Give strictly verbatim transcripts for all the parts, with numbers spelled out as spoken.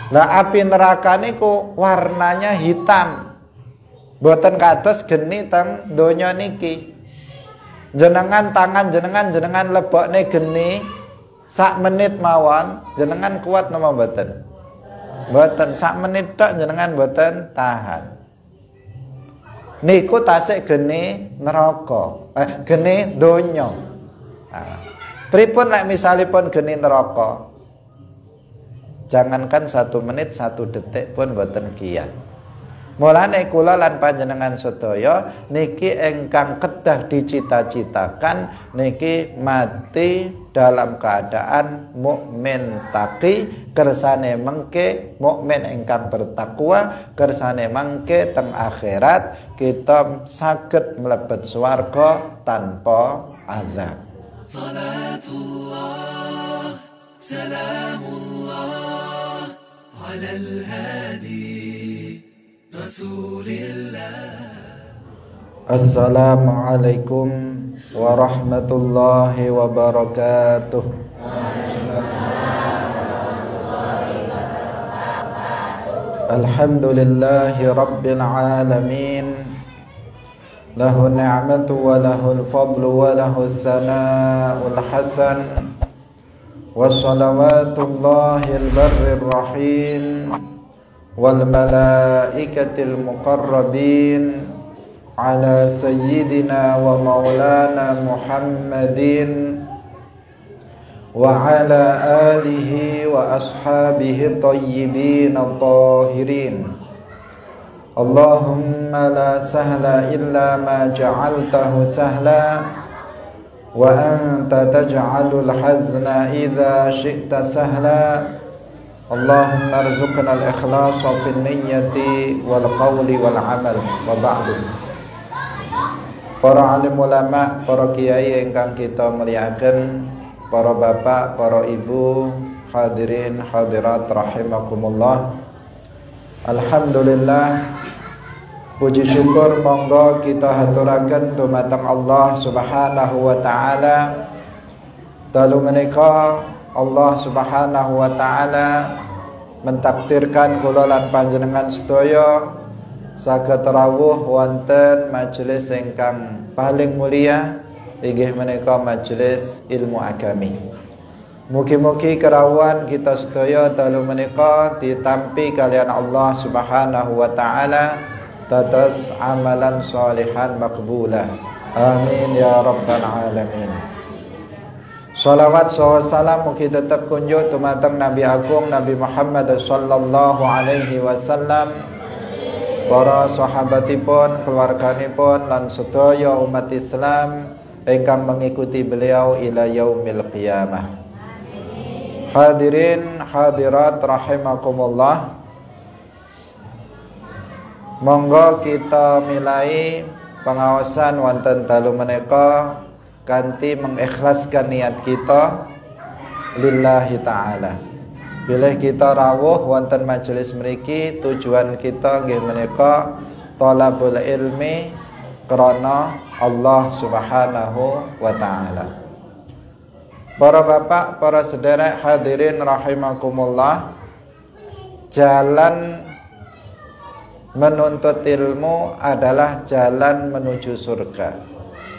Lah api neraka niku warnanya hitam. Boten kados geni teng donya niki. Jenengan tangan jenengan jenengan lebokne geni sak menit mawon, jenengan kuat napa mboten? Mboten, sak menit tok jenengan mboten tahan. Niku tasik geni neraka, eh geni donya. Nah, pripun lek misalipun geni neraka? Jangankan satu menit, satu detik pun mboten kiyat. Mulane kula lan panjenengan sedaya niki ingkang kedah dicita-citakan niki mati dalam keadaan mukmin taqi, kersane mengke mukmin ingkang bertakwa, kersane mengke teng akhirat kita saged mlebet swarga tanpa azab. Salatullah salamullah alal hadi Rasulillah. Assalamualaikum warahmatullahi wabarakatuh. Alhamdulillahi rabbil alamin. Lahu ni'matu wa lahul fadlu wa lahul thana'ul hasan. Wassalawatullahil barrir rahim wal malaikatil muqarrabin ala sayyidina wa maulana Muhammadin wa ala alihi wa ashabihi tayyibin at-tahirin. Allahumma la sahla illa ma ja'altahu sahla wa anta taj'alul hazna idza syi'ta sahla. Allahumma arzuqna al-ikhlasa fil niyyati wal qawli wal amal. Wa ba'du. Para alim ulama, para kiai ingkang kita muliakan, para bapak, para ibu, hadirin hadirat rahimakumullah. Alhamdulillah, puji syukur monggo kita haturaken dumateng Allah Subhanahu wa taala. Dalu menika Allah Subhanahu wa taala mentakdirkan kula lan panjenengan sedaya saged rawuh wonten majelis ingkang paling mulia inggih menika majelis ilmu agami. Mugi-mugi kerawuhan kita sedaya dalu menika ditampi kalian Allah Subhanahu wa taala dados amalan sholihan maqbulah. Amin ya rabbal alamin. Salawat salam mugi tetap kunjuk dumateng Nabi Agung Nabi Muhammad sallallahu alaihi wasallam, para sahabatipun, keluarganipun lan sedaya umat Islam ingkang mengikuti beliau ila yaumil qiyamah. Hadirin hadirat rahimakumullah. Monggo kita milai pengawasan wonten dalu menika kanthi mengikhlaskan niat kita lillahi ta'ala. Bila kita rawuh wonten majelis mriki tujuan kita nggih menika thalabul ilmi krana Allah Subhanahu wa taala. Para bapak, para sederek hadirin rahimakumullah, jalan menuntut ilmu adalah jalan menuju surga.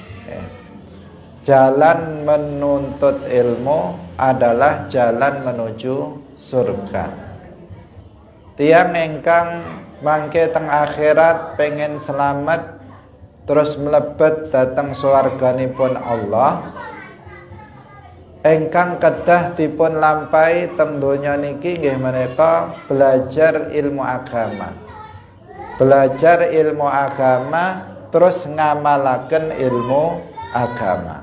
Jalan menuntut ilmu adalah jalan menuju surga. Tiang ingkang mangke teng akhirat pengen selamat terus mlebet dateng swarganipun Allah, ingkang kedah dipun lampahi teng donya niki nggih menika belajar ilmu agama. Belajar ilmu agama terus ngamalaken ilmu agama.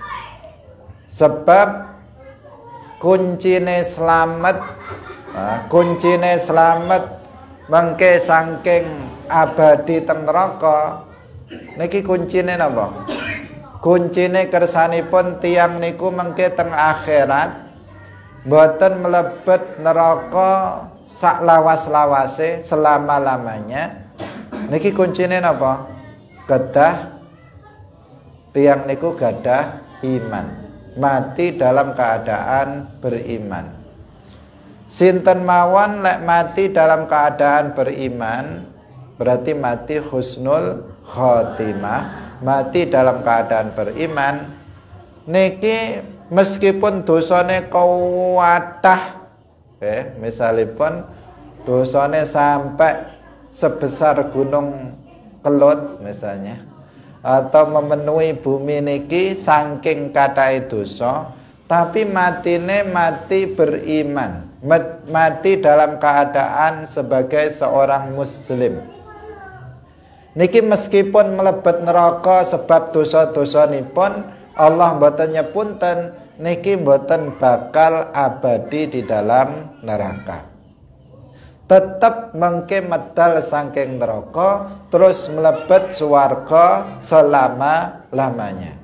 Sebab kuncine selamat, nah, kuncine selamat mengke saking abadi teng neraka niki kuncine napa? Kuncine kersanipun tiyang niku mengke teng akhirat mboten mlebet neraka sak lawas-lawase selama-lamanya. Niki kuncine napa? Kedah tiyang niku gadah iman, mati dalam keadaan beriman. Sinten mawon lek mati dalam keadaan beriman, berarti mati husnul khotimah, mati dalam keadaan beriman. Niki meskipun dosane kuwatah, eh, misalipun dosane sampai sebesar gunung Kelut misalnya, atau memenuhi bumi niki saking kathahé dosa, tapi matine mati beriman, mati dalam keadaan sebagai seorang muslim. Niki meskipun melebet neraka sebab dosa-dosanipun, Allah mboten nyepunten, niki mboten bakal abadi di dalam neraka. Tetap mengke medal saking neraka, terus melebet swarga selama-lamanya.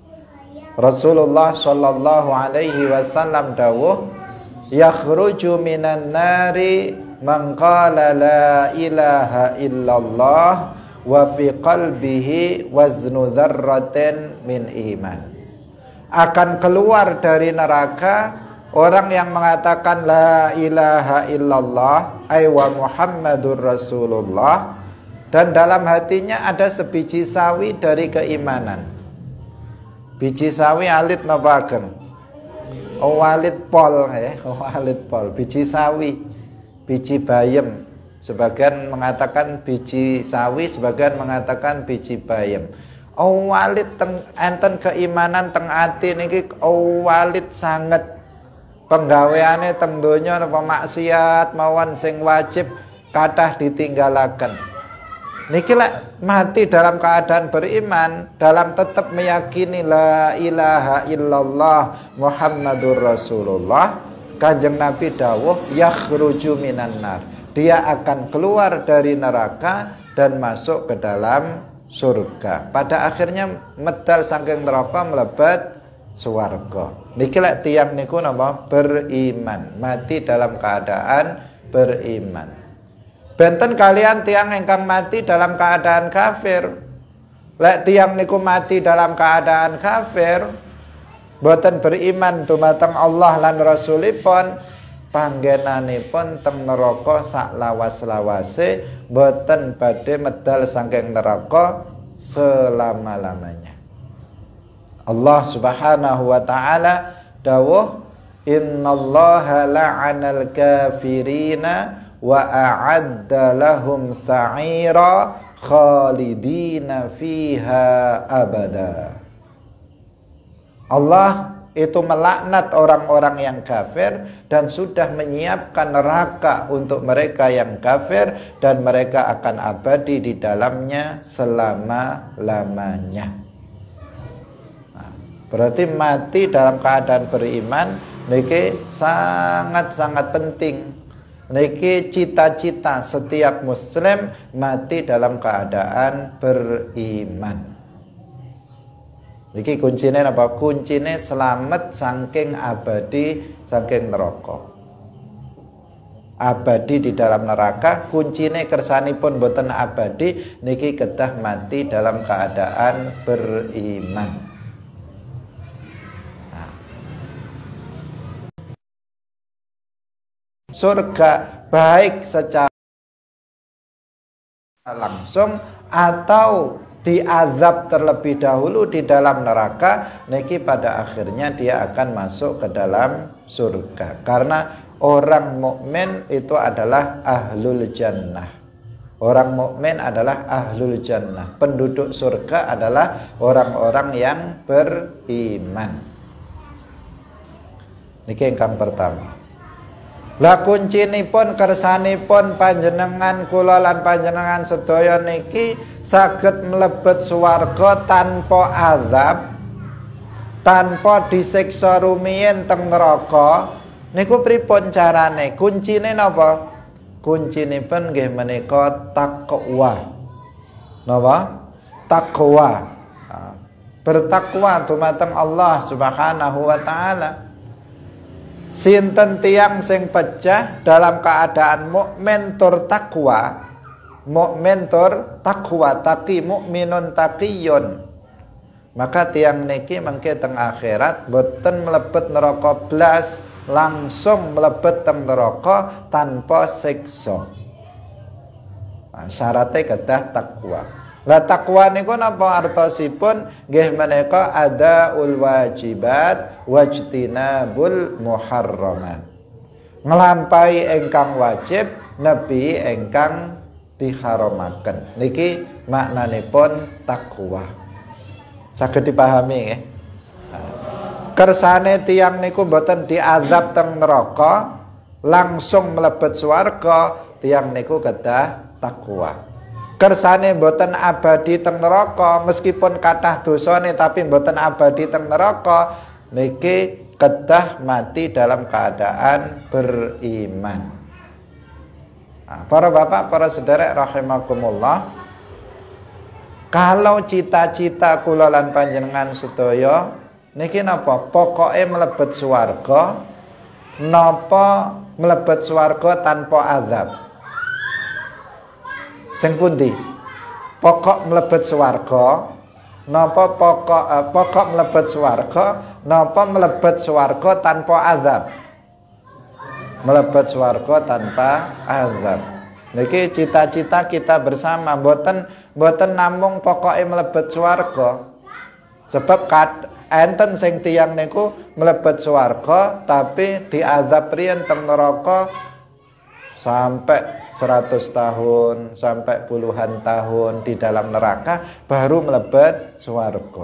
Rasulullah sallallahu alaihi wasallam dawuh, yakhruju minan nari man qala la ilaha illallah wa fi qalbihi waznu dzarratin min iman. Akan keluar dari neraka orang yang mengatakan la ilaha illallah ay wa Muhammadur Rasulullah, dan dalam hatinya ada sebiji sawi dari keimanan. Biji sawi alit napa ageng? Oh alit pol ya, oh alit pol. Biji sawi, biji bayem. Sebagian mengatakan biji sawi, sebagian mengatakan biji bayem. Oh alit teng enten keimanan teng ati niki oh alit sanget. Penggaweane teng donya napa maksiat mawon sing wajib kathah ditinggalaken. Niki lek mati dalam keadaan beriman, dalam tetap meyakini la ilaha illallah Muhammadur Rasulullah, Kanjeng Nabi dawuh yakhruju minan nar. Dia akan keluar dari neraka dan masuk ke dalam surga. Pada akhirnya medal saking neraka mlebet swarga. Niki lek tiyang niku napa? Beriman, mati dalam keadaan beriman. Benten kalian tiang ingkang mati dalam keadaan kafir. Lek tiang niku mati dalam keadaan kafir, boten beriman dumateng Allah lan Rasulipun, panggenanipun teng neraka sak lawas-lawase, boten badhe medal saking neraka selama-lamanya. Allah Subhanahu wa taala dawuh, innallaha la'anal kafirina wa a'adda lahum sa'ira khalidina fiha abada. Allah itu melaknat orang-orang yang kafir dan sudah menyiapkan neraka untuk mereka yang kafir, dan mereka akan abadi di dalamnya selama-lamanya. Berarti mati dalam keadaan beriman niki sangat-sangat penting. Niki cita-cita setiap muslim mati dalam keadaan beriman. Niki kuncinya apa? Kuncinya selamat saking abadi saking neraka. Abadi di dalam neraka, kuncinya kersanipun boten abadi, niki kedah mati dalam keadaan beriman. Surga baik secara langsung atau diazab terlebih dahulu di dalam neraka, niki pada akhirnya dia akan masuk ke dalam surga. Karena orang mukmin itu adalah ahlul jannah. Orang mukmin adalah ahlul jannah. Penduduk surga adalah orang-orang yang beriman. Niki ingkang pertama. Lah kuncinipun kersanipun panjenengan kula lan panjenengan sedaya niki saged mlebet swarga tanpa azab, tanpa disiksa rumiyin teng neraka. Niku pripun carane? Kuncine napa? Kuncinipun nggih menika takwa. Napa? Takwa. Bertakwa dumateng Allah Subhanahu wa taala. Sinten tiang sing pecah dalam keadaan mukmin tur takwa, mukmin tur takwa, taqi mukminun taqiyun, maka tiang niki mangke teng akhirat boten mlebet neraka blas, langsung mlebet teng neraka tanpa siksa. Nah, syaratnya kedah takwa. Lah takwa niku napa artosipun? Nggih menika adaul wajibat wajtinabul muharramat. Nglampahi ingkang wajib, nebi ingkang diharamaken. Niki maknanipun takwa. Saged dipahami nggih. Kersane tiyang niku mboten diazab teng neraka, langsung mlebet swarga, tiyang niku kedah takwa. Kersane mboten abadi teng neraka, meskipun kathah dosane tapi mboten abadi teng neraka, niki kedah mati dalam keadaan beriman. Nah, para bapak, para sederek rahimakumullah, kalau cita-cita kula lan panjenengan sedaya niki napa? Pokoke mlebet swarga, napa mlebet swarga tanpa azab? Sing pundi? Pokok mlebet swarga, napa pokok eh, pokok mlebet swarga, napa mlebet swarga tanpa azab? Mlebet swarga tanpa azab. Niki cita-cita kita bersama, mboten mboten namung pokoke mlebet swarga. Sebab kat, enten sing tiyang niku mlebet swarga tapi diazab riyen teng neraka sampai seratus tahun, sampai puluhan tahun di dalam neraka baru mlebet swarga.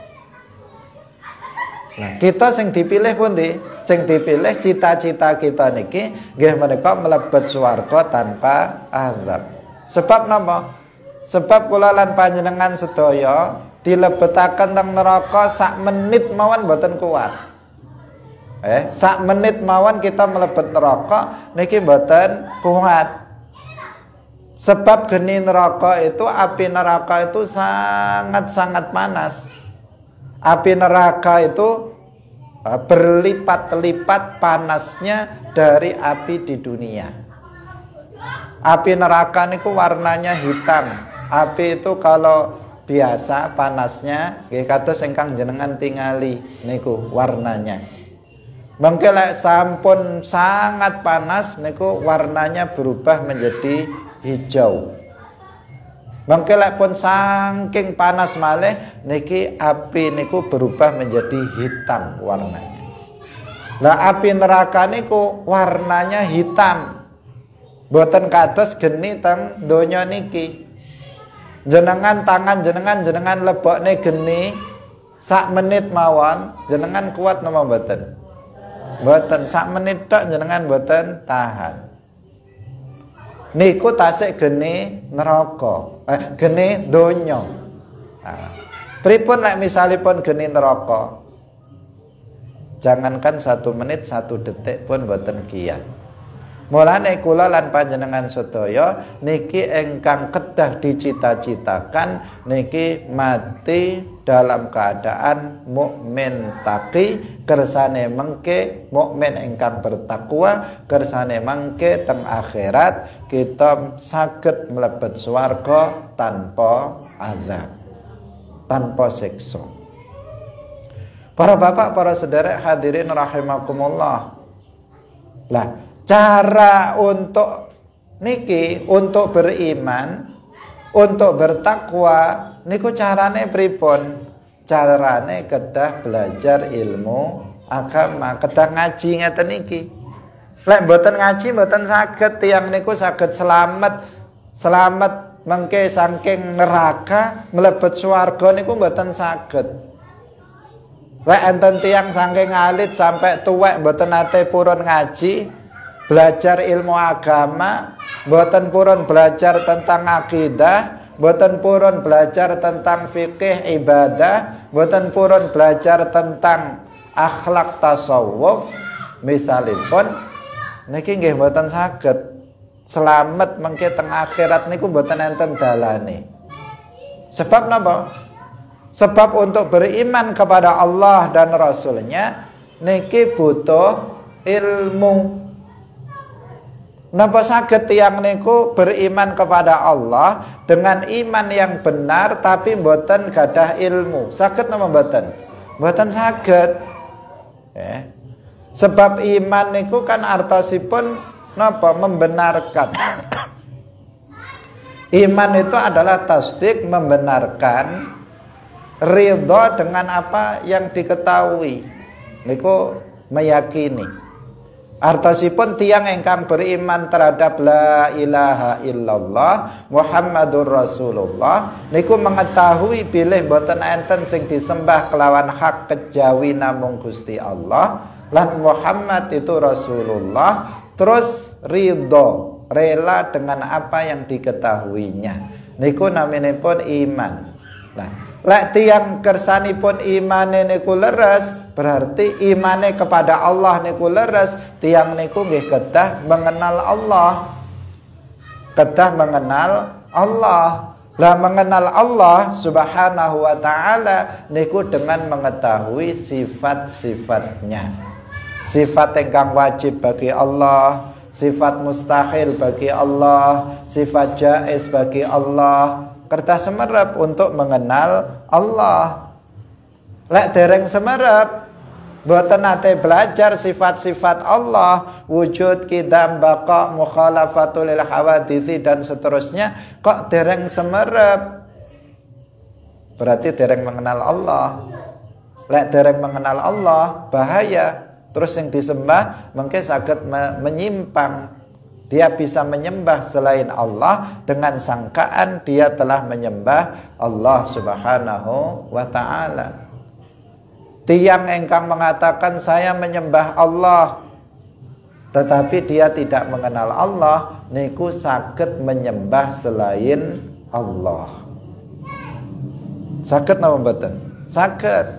Nah, kita sing dipilih pundi? Sing dipilih cita-cita kita niki nggih menika mlebet swarga tanpa azab. Sebab napa? Sebab kula lan panjenengan sedaya dilebetaken teng neraka sak menit mawon mboten kuat. Eh, sak menit mawon kita mlebet neraka niki mboten kuat. Sebab geni neraka itu, api neraka itu sangat-sangat panas. Api neraka itu berlipat-lipat panasnya dari api di dunia. Api neraka niku warnanya hitam. Api itu kalau biasa panasnya nggih kados ingkang jenengan tingali niku warnanya. Mangke lek sampun sangat panas niku warnanya berubah menjadi hijau. Mangke lek pun saking panas malih niki api niku berubah menjadi hitam warnanya. Lah api neraka niku warnanya hitam. Mboten kados geni teng donya niki. Jenengan tangan jenengan jenengan lebokne geni sak menit mawon jenengan kuat napa mboten? Mboten, sak menit tok jenengan mboten tahan. Niku tasik geni neraka, eh geni donya. Nah, pripun lek misalipun geni neraka? Jangankan satu menit, satu detik pun mboten kiyat. Mulane kula lan panjenengan sedaya niki ingkang kedah dicita-citakan niki mati dalam keadaan mukmin taqi, kersane mengke mukmin ingkang bertakwa, kersane mengke teng akhirat kita saged mlebet swarga tanpa azab, tanpa siksa. Para bapak, para sederek hadirin rahimakumullah. Lah, cara untuk niki, untuk beriman, untuk bertakwa niku carane pripun? Carane kedah belajar ilmu agama, kedah ngaji ngeten niki. Lek mboten ngaji mboten saged tiyang niku saged selamat selamat mengke saking neraka mlebet swarga niku mboten saged. Lek enten tiyang saking alit sampai tuwek mboten nate purun ngaji, belajar ilmu agama, mboten purun belajar tentang akidah, mboten purun belajar tentang fikih ibadah, mboten purun belajar tentang akhlak tasawuf, misalipun niki nggih mboten saged selamat mengke teng akhirat niku mboten enten dalane. Sebab napa? Sebab untuk beriman kepada Allah dan Rasulnya niki butuh ilmu. Napa saged tiyang niku beriman kepada Allah dengan iman yang benar tapi mboten gadah ilmu? Saged napa mboten? Mboten saged. Eh. Sebab iman niku kan artosipun napa? Membenarkan. Iman itu adalah tasdik, membenarkan, ridho dengan apa yang diketahui. Niku meyakini. Artosipun tiang ingkang beriman terhadap la ilaha illallah Muhammadur Rasulullah niku mengetahui bilih boten enten sing disembah kelawan hak kejawi namung Gusti Allah lan Muhammad itu Rasulullah, terus ridho, rela dengan apa yang diketahuinya. Niku naminipun iman. Nah, lek tiyang kersanipun imane niku leres, berarti imane kepada Allah niku leres, tiyang niku nggih kedah mengenal Allah. Kedah mengenal Allah. Lah mengenal Allah Subhanahu wa taala niku dengan mengetahui sifat-sifatnya. Sifat ingkang wajib bagi Allah, sifat mustahil bagi Allah, sifat jaiz bagi Allah. Kertas semerap untuk mengenal Allah. Lek dereng semerap, boten nate belajar sifat-sifat Allah, wujud, qidam, baqa, mukhalafatul lil hawaditsi dan seterusnya, kok dereng semerap, berarti dereng mengenal Allah. Lek dereng mengenal Allah, bahaya. Terus yang disembah mungkin saged menyimpang. Dia bisa menyembah selain Allah dengan sangkaan dia telah menyembah Allah Subhanahu wa ta'ala. Tiang engkang mengatakan saya menyembah Allah, tetapi dia tidak mengenal Allah, niku saged menyembah selain Allah. Saged napa mboten? Saged.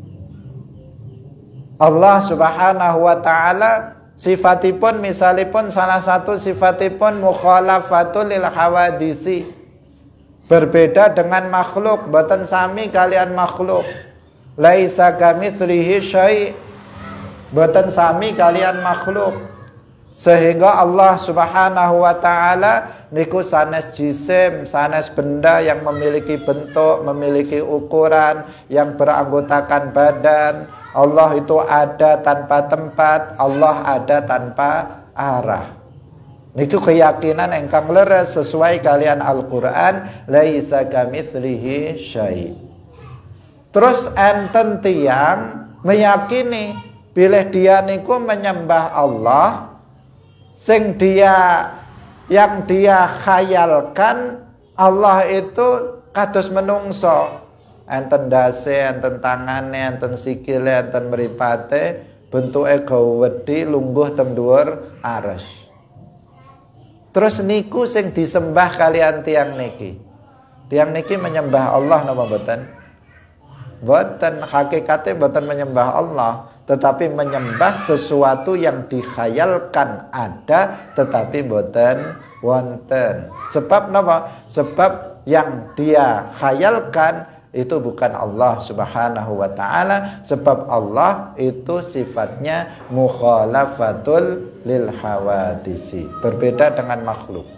Allah Subhanahu wa ta'ala sifatipun misalipun salah satu sifatipun mukhalafatul lil hawadisi, berbeda dengan makhluk, boten sami kalian makhluk. Laisa kamitslihi syai', boten sami kalian makhluk. Sehingga Allah Subhanahu wa ta'ala niku sanes jisim, sanes benda yang memiliki bentuk, memiliki ukuran, yang beranggotakan badan. Allah itu ada tanpa tempat, Allah ada tanpa arah. Niku keyakinan ingkang leres sesuai kalian Al-Qur'an, laisa kamitslihi syai'. Terus enten tiyang meyakini bilih dia niku menyembah Allah, sing dia yang dia khayalkan Allah itu kados menungso. Enten dase, enten tangane, enten sikile, enten mripate, bentuke gawedhi lungguh teng dhuwur arsy. Terus niku sing disembah kalian tiang niki. Tiang niki menyembah Allah napa mboten? Mboten, hakikate mboten menyembah Allah, tetapi menyembah sesuatu yang dikhayalkan ada tetapi mboten wonten. Sebab napa? Sebab yang dia khayalkan itu bukan Allah Subhanahu wa ta'ala. Sebab Allah itu sifatnya mukhalafatul lil hawadisi, berbeda dengan makhluk.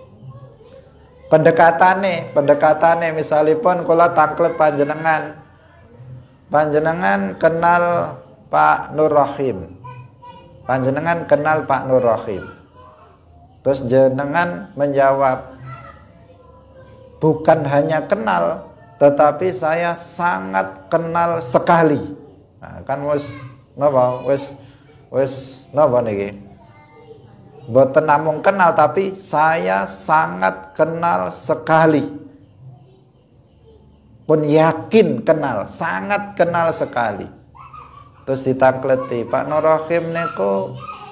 Pendekatane, pendekatane misalipun kula tangklet panjenengan, panjenengan kenal Pak Nur Rahim, panjenengan kenal Pak Nur Rahim, terus jenengan menjawab, bukan hanya kenal, tetapi saya sangat kenal sekali. Nah, kan wis napa? Wis wis napa niki? Mboten namung kenal, tapi saya sangat kenal sekali. Pun yakin kenal, sangat kenal sekali. Terus ditakleti, Pak Nur Rahim niku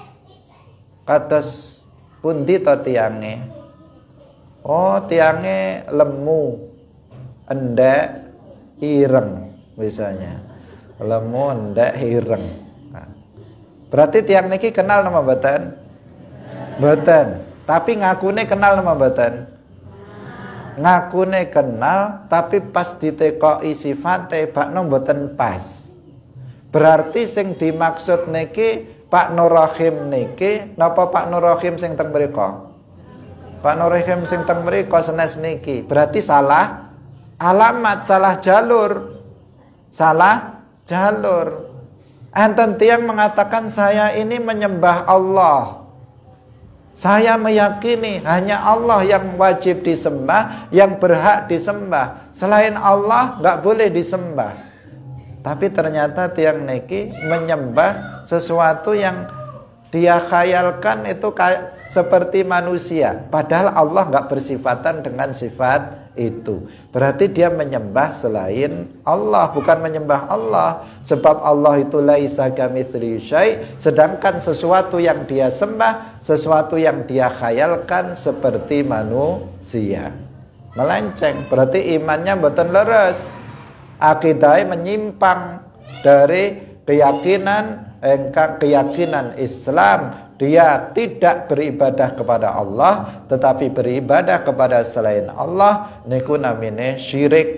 kados pundi to tiange? Oh, tiange lemu, endek, ireng misalnya. Lemu, endek, ireng. Nah, berarti tiang niki kenal nama mboten? Mboten. Tapi ngakune kenal nama mboten? Ngakune kenal, tapi pas ditekoki sifate bakno mboten pas. Berarti sing dimaksud niki Pak Nur Rahim niki napa Pak Nur Rahim sing teng mriku? Pak Nur Rahim sing teng mriku senes niki. Berarti salah alamat, salah jalur. Salah jalur. Enten tiang mengatakan saya ini menyembah Allah. Saya meyakini hanya Allah yang wajib disembah, yang berhak disembah. Selain Allah nggak boleh disembah. Tapi ternyata tiang niki menyembah sesuatu yang dia khayalkan itu kayak seperti manusia. Padahal Allah nggak bersifatan dengan sifat itu. Berarti dia menyembah selain Allah, bukan menyembah Allah. Sebab Allah itu laisa kamitslihi syai', sedangkan sesuatu yang dia sembah, sesuatu yang dia khayalkan seperti manusia. Melenceng, berarti imannya mboten leres. Akidahnya menyimpang dari keyakinan engkang keyakinan Islam. Dia tidak beribadah kepada Allah, tetapi beribadah kepada selain Allah, niku namine syirik.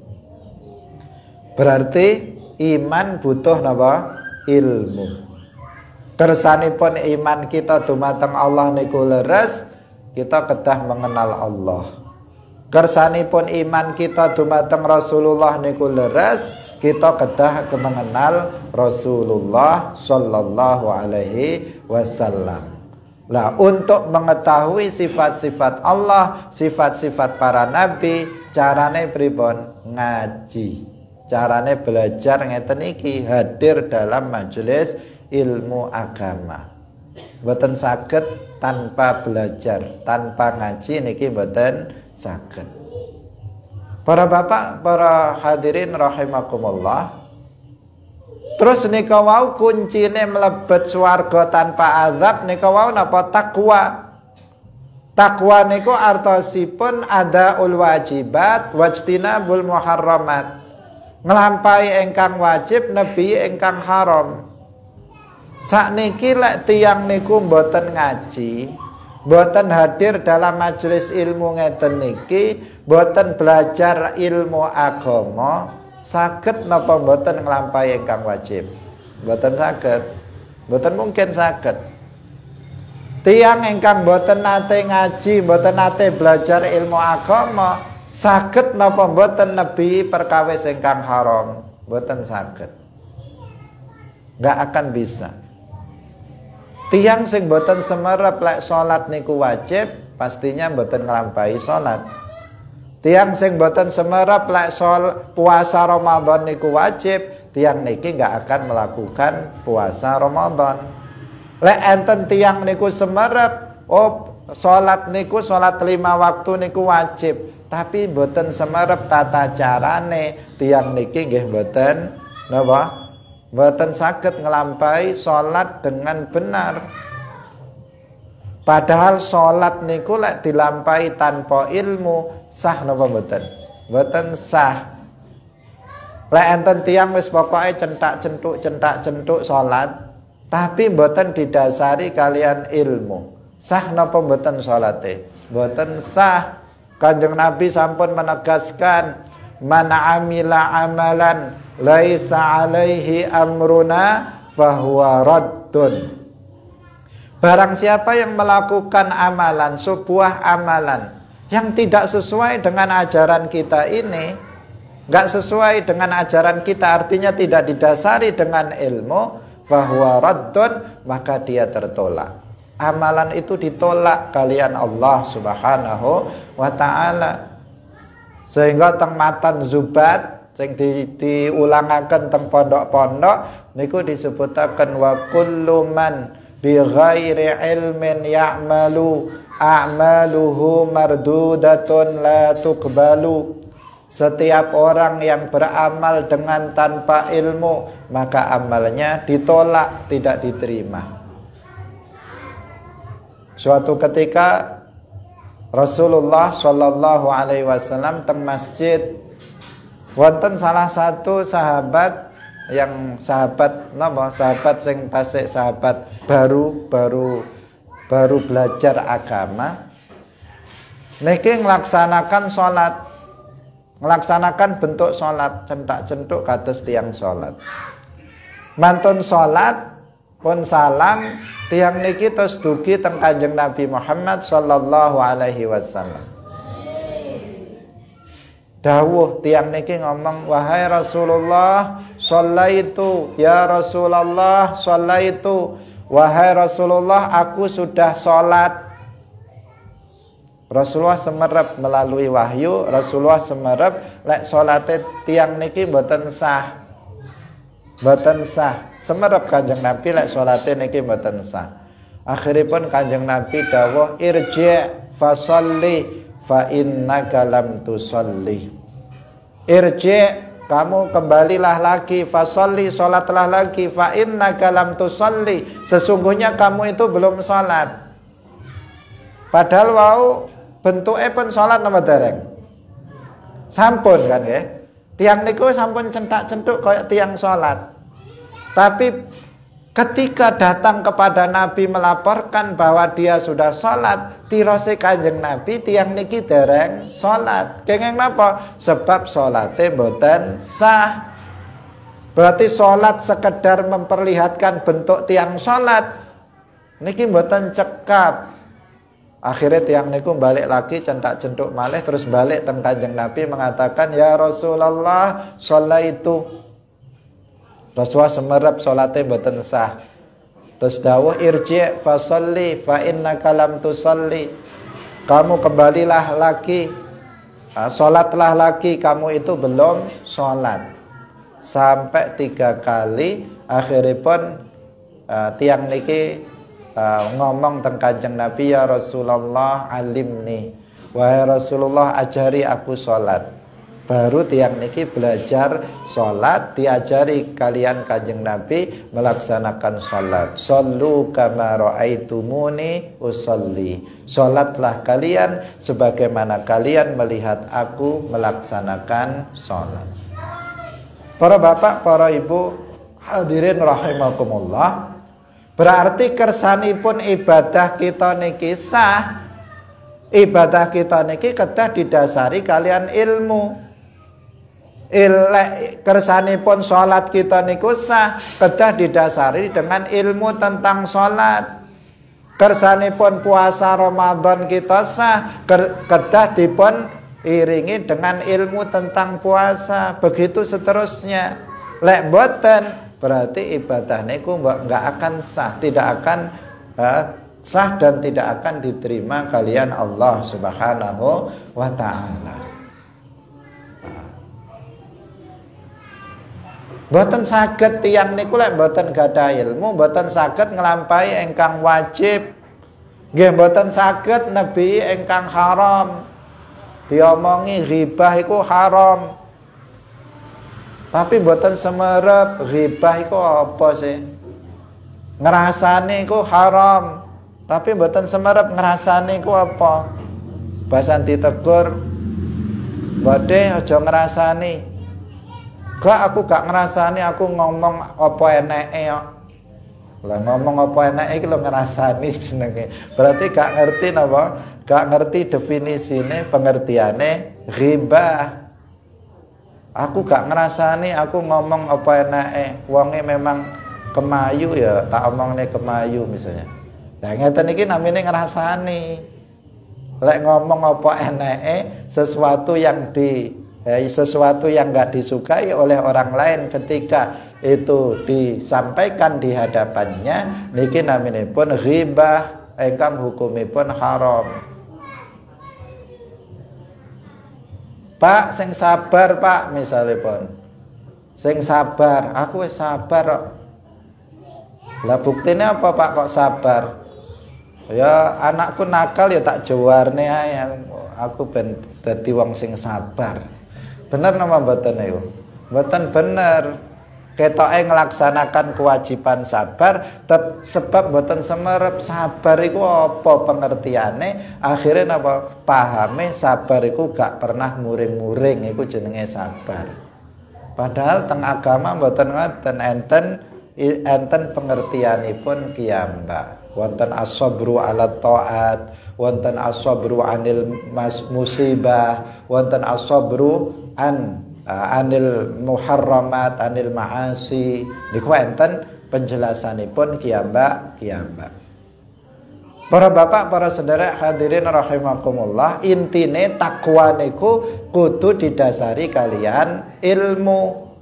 Berarti iman butuh napa? Ilmu. Kersanipun iman kita dumateng Allah niku leres, kita kedah mengenal Allah. Kersanipun iman kita dumateng Rasulullah niku leres, kita kedah mengenal Rasulullah sallallahu alaihi wasallam. Lah, untuk mengetahui sifat-sifat Allah, sifat-sifat para nabi, carane pripun? Ngaji. Carane belajar ngeten iki, hadir dalam majelis ilmu agama. Mboten saged tanpa belajar, tanpa ngaji niki mboten saged. Para bapak, para hadirin rahimakumullah. Terus nika wau kuncine mlebet swarga tanpa azab nika wau napa? Takwa. Takwa niku artosipun adaul wajibat wajtinabul muharramat. Nglampahi ingkang wajib, nebi ingkang haram. Sakniki lek tiyang niku mboten ngaji, mboten hadir dalam majelis ilmu ngeten niki, mboten belajar ilmu agama, saged napa mboten nglampahi ingkang wajib? Mboten saged. Mboten mungkin saged. Tiyang ingkang mboten nate ngaji, mboten nate belajar ilmu agama, saged napa mboten nebi perkawis ingkang haram? Mboten saged. Enggak akan bisa. Tiyang sing mboten semerep lek salat niku wajib, pastinya mboten nglampahi salat. Tiang sing boten semerap lek sol puasa Ramadan niku wajib, tiang niki nggak akan melakukan puasa Ramadan. Lek enten tiang niku semerap, oh salat niku salat lima waktu niku wajib, tapi boten semerap tata carane, tiang niki nggih boten napa? Boten saged nglampahi salat dengan benar. Padahal salat niku lek dilampahi tanpa ilmu sah napa mboten? Mboten sah. Lek enten tiyang wis pokoke centak-centuk centak-centuk salat, tapi mboten didasari kalian ilmu. Sah napa mboten salate? Mboten sah. Kanjeng Nabi sampun menegaskan, man amila amalan laisa alaihi amruna fahuwa raddun. Barang siapa yang melakukan amalan, sebuah amalan yang tidak sesuai dengan ajaran kita ini, nggak sesuai dengan ajaran kita, artinya tidak didasari dengan ilmu, fahuwa raddun, maka dia tertolak. Amalan itu ditolak kalian Allah subhanahu wa ta'ala. Sehingga teng matan Zubat sing di, diulangaken teng pondok-pondok niku disebutaken wa kullu man bi ghairi ilmin ya'malu a'maluhu mardudatun la tuqbalu. Setiap orang yang beramal dengan tanpa ilmu, maka amalnya ditolak, tidak diterima. Suatu ketika Rasulullah Shallallahu Alaihi Wasallam teng masjid, wonten salah satu sahabat yang sahabat napa sahabat sing tasik sahabat baru baru baru belajar agama niki nglaksanakan salat, nglaksanakan bentuk salat centak-centuk kados tiyang salat. Mantun salat pun salam, tiyang niki terus dugi teng Kanjeng Nabi Muhammad sallallahu alaihi wasallam. Dawuh tiyang niki ngomong, wahai Rasulullah shallaitu, ya Rasulullah shallaitu, wahai Rasulullah aku sudah sholat. Rasulullah semerep melalui wahyu, Rasulullah semerep lek salate tiang niki mboten sah. Mboten sah. Semerep Kanjeng Nabi lek salate niki mboten sah. Akhiripun Kanjeng Nabi dawuh irji' fa sholli fa innaka lam tusolli. Irji', kamu kembalilah lagi, fa sholli, salatlah lagi, fa innaka lam tusolli, sesungguhnya kamu itu belum salat. Padahal wau bentuknya pun sholat nama dereng. Sampun kan ya. Tiang niku sampun centak-centuk kayak tiang sholat. Tapi ketika datang kepada Nabi melaporkan bahwa dia sudah sholat, tirose Kanjeng Nabi tiang niki dereng sholat. Kenging napa? Sebab sholatnya mboten sah. Berarti sholat sekedar memperlihatkan bentuk tiang sholat niki mboten cekap. Akhirnya tiang niku balik lagi centak-centuk malih, terus balik teng Kanjeng Nabi mengatakan, ya Rasulullah shallaitu. Rasulullah semerep salate mboten sah. Terus dawuh irji' fa sholli fa innaka lam tusolli. Kamu kembalilah lagi, salatlah lagi, kamu itu belum salat. Sampai tiga kali akhiripun uh, tiang niki Uh, ngomong teng Kanjeng Nabi, ya Rasulullah alimni, wahai Rasulullah ajari aku sholat. Baru tiang niki belajar sholat, diajari kalian Kanjeng Nabi melaksanakan sholat. Shollu kama ra'aitumuni usolli. Sholatlah kalian sebagaimana kalian melihat aku melaksanakan sholat. Para bapak, para ibu hadirin rahimakumullah, berarti kersanipun ibadah kita niki sah. Ibadah kita niki kedah didasari kalian ilmu. Ilek kersanipun sholat kita niku sah, kedah didasari dengan ilmu tentang sholat. Kersanipun puasa Ramadan kita sah, kedah dipun iringi dengan ilmu tentang puasa. Begitu seterusnya. Lek boten, berarti ibadah niku enggak akan sah, tidak akan uh, sah dan tidak akan diterima kalian Allah Subhanahu wa taala. Mboten saged tiyang niku lek mboten gadah ilmu, mboten saged nglampahi ingkang wajib. Nggih mboten saged nebi ingkang haram. Diomongi ghibah iku haram. Tapi mboten semerep ghibah iku apa sih? Ngrasane iku haram. Tapi mboten semerep ngrasane iku apa? Basan ditegur, "Mbade aja ngrasani." "Gak, aku gak ngrasani, aku ngomong apa eneke kok." Lah ngomong apa eneke iki lho ngrasani jenenge. Berarti gak ngerti napa? Gak ngerti definisine, pengertiane ghibah. Aku gak ngerasani, aku ngomong apa enake. Wonge memang kemayu ya, tak omongne kemayu misalnya. Lah ngeten iki namine ngrasani. Lek ngomong apa enake, sesuatu yang di eh, sesuatu yang enggak disukai oleh orang lain ketika itu disampaikan di hadapannya, niki naminipun ghibah, ingkang hukumipun haram. Pak, sing sabar Pak, misalipun sing sabar, aku wis sabar. Lah buktine apa Pak kok sabar? Ya anakku nakal ya tak jawarne ae, aku ben dadi wong sing sabar. Bener napa mboten niku? Mboten bener. Ketoke nglaksanakan kewajiban sabar, tep, sebab mboten semerep. Sabar iku apa pengertiane? Akhire napa pahame sabar iku gak pernah muring-muring, iku jenenge sabar. Padahal teng agama mboten ngoten, enten enten pengertianipun kiyambak. Wonten as-sabru ala taat, wonten as-sabru anil musibah, wonten as-sabru an Uh, anil muharramat, anil ma'asi. Niku enten penjelasanipun kiyambak kiyambak. Para bapak, para saudara hadirin rahimakumullah, intine takwa niku kudu didasari kalian ilmu.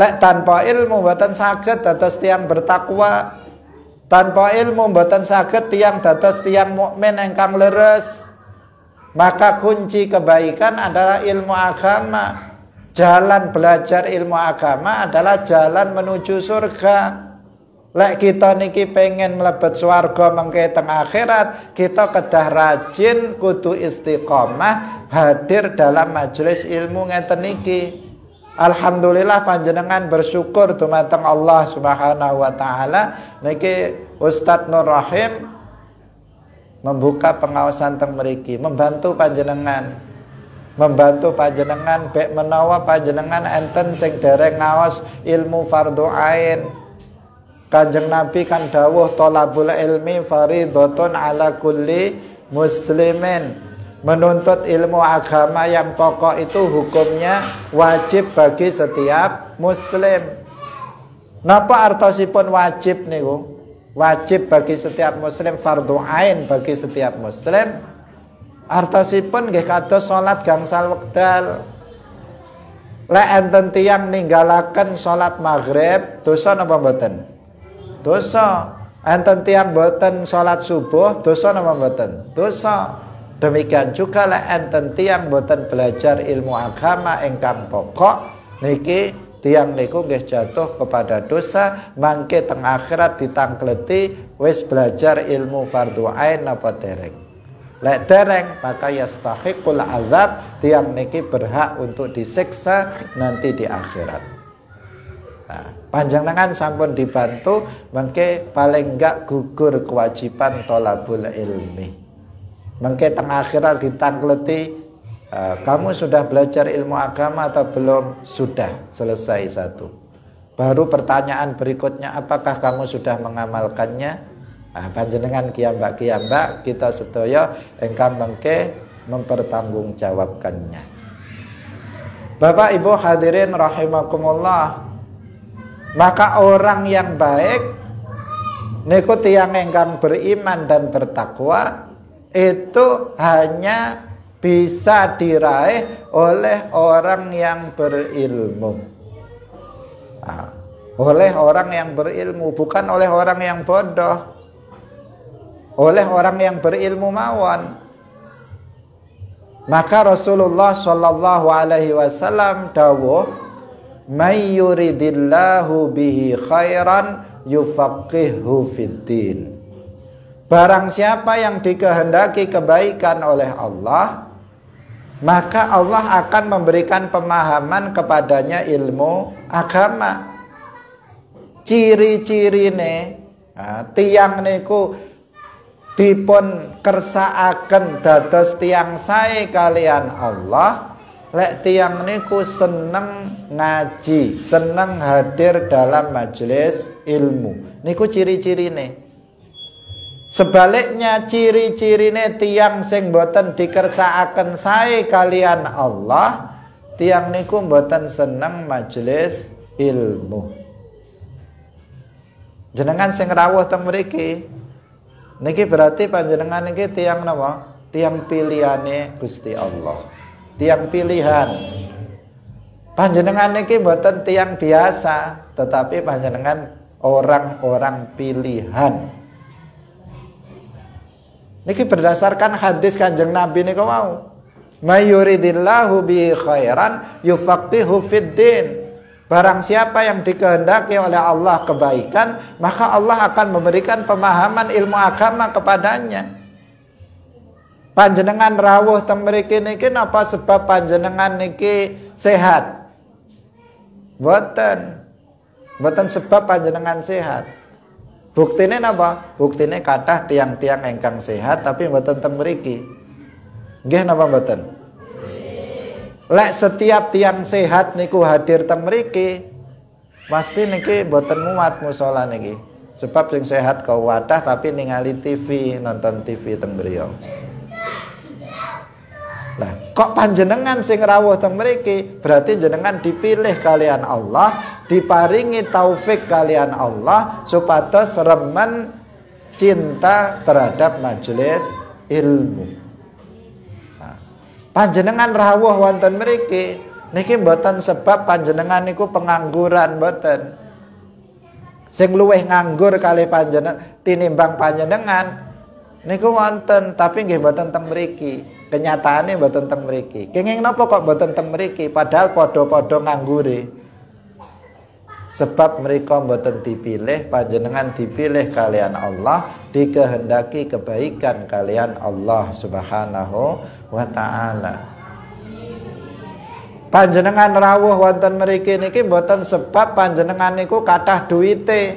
Lek tanpa ilmu mboten saged dados tiyang bertakwa. Tanpa ilmu mboten saged tiyang dados tiyang mukmin ingkang leres. Maka kunci kebaikan adalah ilmu agama. Jalan belajar ilmu agama adalah jalan menuju surga. Lek kita niki pengen mlebet swarga mengke teng akhirat, kita kedah rajin kudu istiqomah hadir dalam majelis ilmu ngeten niki. Alhamdulillah panjenengan bersyukur dumateng Allah Subhanahu wa taala niki Ustadz Nur Rahim membuka pengawasan teng mriki, membantu panjenengan. Membantu panjenengan bek menawa panjenengan enten sing dereng ngaos ilmu fardhu ain. Kanjeng Nabi kan dawuh thalabul ilmi fardhatun ala kulli muslimin. Menuntut ilmu agama yang pokok itu hukumnya wajib bagi setiap muslim. Napa artosipun wajib niku? Wajib bagi setiap muslim, fardhu ain bagi setiap muslim. Artosipun nggih kados salat gangsal wekdal. Lek enten tiyang ninggalaken salat maghrib, dosa napa mboten? Dosa. Enten tiyang mboten salat subuh, dosa napa mboten? Dosa. Demikian juga lek enten tiyang mboten belajar ilmu agama ingkang pokok niki tiyang niku nggih jatuh kepada dosa, mangke teng akhirat ditangkleti wis belajar ilmu fardhu ain napa dereng. Lek dereng maka yastahiqul azab, tiyang niki berhak untuk disiksa nanti di akhirat. Nah, panjenengan sampun dibantu mangke paling enggak gugur kewajiban thalabul ilmi. Mangke teng akhirat ditangkleti, uh, kamu sudah belajar ilmu agama atau belum? Sudah, selesai satu. Baru pertanyaan berikutnya, apakah kamu sudah mengamalkannya? Nah, panjenengan kiambak-kiambak kita sedaya engkang mangke mempertanggungjawabkannya. Bapak Ibu hadirin rahimakumullah. Maka orang yang baik niku tiyang engkang beriman dan bertakwa itu hanya bisa diraih oleh orang yang berilmu. Nah, oleh orang yang berilmu, bukan oleh orang yang bodoh. Oleh orang yang berilmu mawon. Maka Rasulullah Shallallahu Alaihi Wasallam dawuh, "May yuridillahu bihi khairan yufaqihu fiddin." Barang siapa yang dikehendaki kebaikan oleh Allah, maka Allah akan memberikan pemahaman kepadanya ilmu agama. Ciri-cirine nah, tiyang niku dipun kersakaken dados tiyang sae kalian Allah. Lek tiyang niku seneng ngaji, seneng hadir dalam majelis ilmu. Niku ciri-cirine. Sebaliknya ciri-cirine tiyang sing boten dikersakaken sae kalian Allah, tiyang niku boten seneng majelis ilmu. Jenengan sing rawuh teng mriki niki berarti panjenengan niki tiyang napa? Tiyang pilihane Gusti Allah. Tiang pilihan. Panjenengan niki mboten tiang biasa, tetapi panjenengan orang-orang pilihan. Niki berdasarkan hadis Kanjeng Nabi niku wau. Mayuridillahu bi khairan yufaqihu fiddin. Barang siapa yang dikehendaki oleh Allah kebaikan, maka Allah akan memberikan pemahaman ilmu agama kepadanya. Panjenengan rawuh teng mriki niki napa sebab panjenengan niki sehat? Mboten. Mboten sebab panjenengan sehat. Buktine napa? Buktine kathah tiang-tiang ingkang sehat tapi mboten teng mriki. Nggih napa mboten? Lek setiap tiang sehat niku hadir teng mriki, pasti niki mboten muat musala niki. Sebab sing sehat kau wadah tapi ningali T V, nonton T V teng mriyo. Nah, kok panjenengan sing rawuh teng mriki, berarti jenengan dipilih kalian Allah, diparingi taufik kalian Allah supados remen cinta terhadap majelis ilmu. Nah, panjenengan rawuh wonten mriki, Niki mboten sebab panjenengan niku pengangguran, mboten. Sing luwih nganggur kali panjenengan tinimbang panjenengan niku wonten, tapi nggih mboten teng mriki. Kenyataane mboten teng mriki. Kenging napa kok mboten teng mriki padahal padha-padha nganggure? Sebab mereka mboten dipilih, panjenengan dipilih kalian Allah, dikehendaki kebaikan kalian Allah Subhanahu wa taala. Panjenengan rawuh wonten mriki niki mboten sebab panjenengan niku kathah duwite.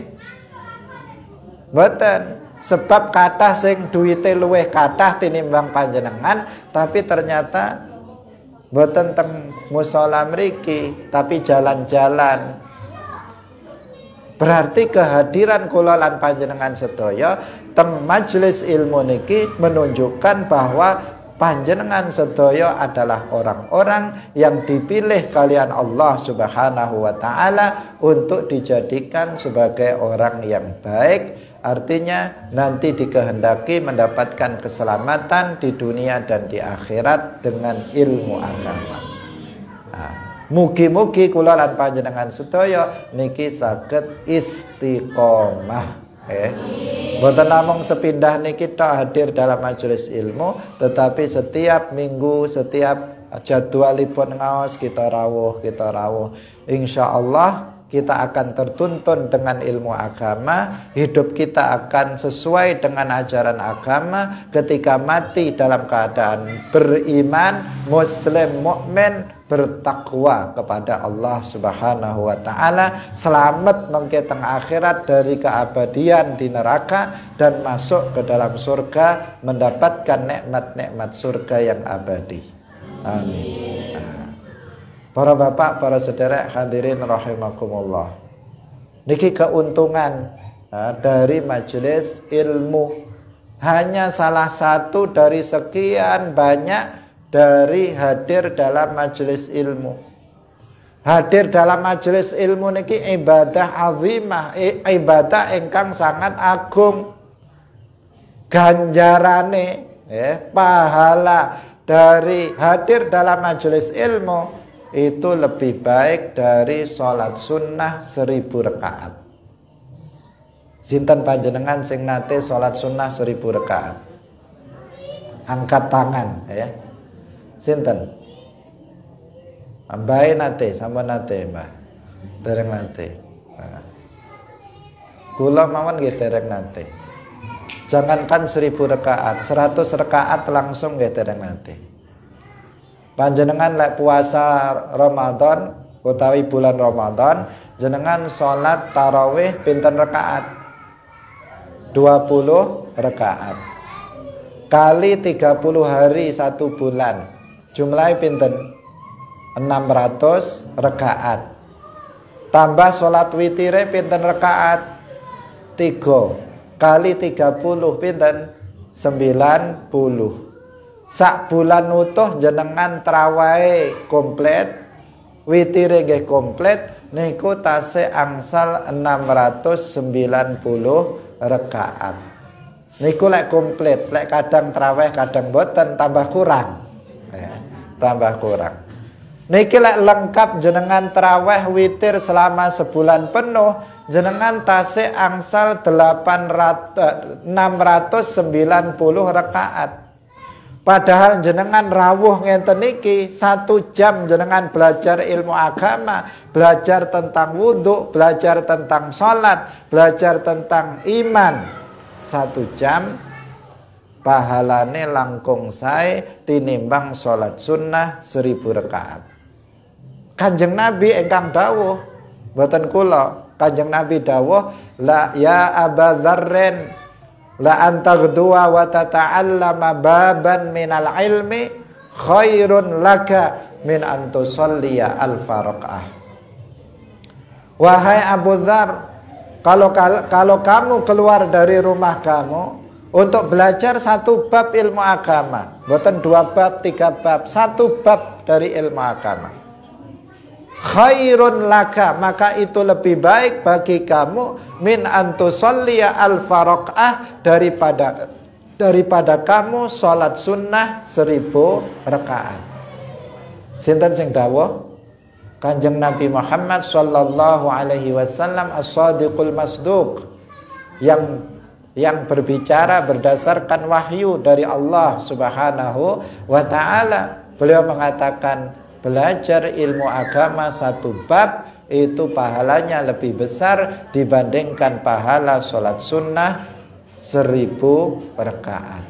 Mboten. Sebab kathah sing duwite luwih kathah tinimbang panjenengan, tapi ternyata mboten teng musala mriki, tapi jalan-jalan. Berarti kehadiran kula lan panjenengan sedaya teng majelis ilmu niki menunjukkan bahwa panjenengan sedaya adalah orang-orang yang dipilih kalian Allah Subhanahu wa taala untuk dijadikan sebagai orang yang baik. Artinya nanti dikehendaki mendapatkan keselamatan di dunia dan di akhirat dengan ilmu agama. Nah, mugi-mugi kula lan panjenengan sedaya niki saged istiqomah. Eh, mboten namung sepindah niki tok hadir dalam majelis ilmu, tetapi setiap minggu, setiap jadwalipun ngaos kita rawuh, kita rawuh. Insyaallah kita akan tertuntun dengan ilmu agama, hidup kita akan sesuai dengan ajaran agama, ketika mati dalam keadaan beriman, muslim, mukmin, bertakwa kepada Allah Subhanahu wa taala, selamat mengke teng akhirat dari keabadian di neraka dan masuk ke dalam surga mendapatkan nikmat-nikmat surga yang abadi. Amin. Para bapak, para saudara hadirin rahimakumullah. Niki keuntungan nah, dari majelis ilmu. Hanya salah satu dari sekian banyak dari hadir dalam majelis ilmu. Hadir dalam majelis ilmu niki ibadah azimah, ibadah ingkang sangat agung. Ganjarane, eh, pahala dari hadir dalam majelis ilmu itu lebih baik dari sholat sunnah seribu rakaat. Sinten panjenengan sing nate sholat sunnah seribu rakaat? Angkat tangan, ya. Sinten? Mbae nate, sama nate, Mbah. Dereng nate. Nah. Kula mawon nggih dereng nate. Jangankan seribu rakaat, seratus rakaat langsung nggih dereng nate. Panjenengan lek puasa Ramadan utawi bulan Ramadan, jenengan salat tarawih pinten rakaat? dua puluh rakaat. Kali tiga puluh hari satu bulan. Jumlahnya pinten? enam ratus rakaat. Tambah salat witire pinten rakaat? tiga. Kali tiga puluh pinten? sembilan puluh. Sak bulan utuh jenengan trawahe komplit, witire nggih komplit, niku tasih angsal enam ratus sembilan puluh rakaat. Niku lek komplit, lek kadang traweh kadang boten tambah kurang. Ya, tambah kurang. Niki lek lengkap jenengan traweh witir selama sebulan penuh, jenengan tasih angsal enam ratus sembilan puluh rakaat. Padahal jenengan rawuh ngenten niki satu jam jenengan belajar ilmu agama, belajar tentang wudhu, belajar tentang sholat, belajar tentang iman. Satu jam pahalane langkung sae tinimbang sholat sunnah seribu rakaat. Kanjeng Nabi ingkang dawuh, mboten kula, Kanjeng Nabi dawuh, la ya Aba Dzarrin la antaghduwa wa tata'allama baban minal ilmi khairun laka min antusalliya alfa rakaah. Wahai Abu Dzar, kalau kalau kamu keluar dari rumah kamu untuk belajar satu bab ilmu agama, bukan dua bab, tiga bab, satu bab dari ilmu agama, khairun laka, maka itu lebih baik bagi kamu min antusalliya alfa rakaah, daripada daripada kamu sholat sunnah seribu rakaat. Sinten sing dawuh? Kanjeng Nabi Muhammad sallallahu alaihi wasallam as-shadiqul masduq, yang yang berbicara berdasarkan wahyu dari Allah Subhanahu wa taala. Beliau mengatakan belajar ilmu agama satu bab itu pahalanya lebih besar dibandingkan pahala sholat sunnah seribu rakaat.